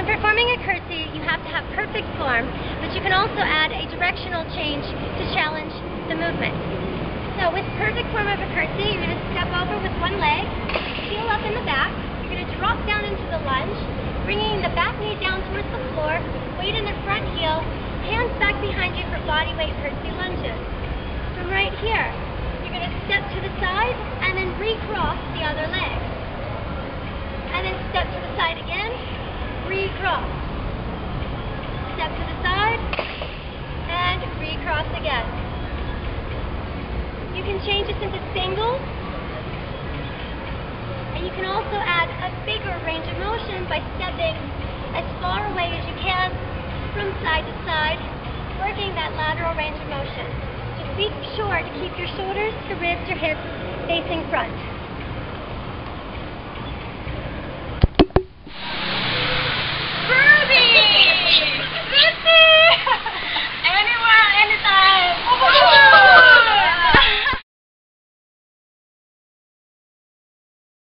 when performing a curtsy, you have to have perfect form, but you can also add a directional change to challenge the movement. So with perfect form of a curtsy, you're going to step over with one leg, heel up in the back, you're going to drop down into the lunge, bringing the back knee down towards the floor, weight in the front heel, hands back behind you for body weight curtsy lunges. From right here, you're going to step to the side and then recross the other leg. And then step to the side again, recross. Step to the side, and recross again. You can change this into singles, and you can also add a bigger range of motion by stepping as far away as you can from side to side, working that lateral range of motion. Just be sure to keep your shoulders, your ribs, your hips facing front.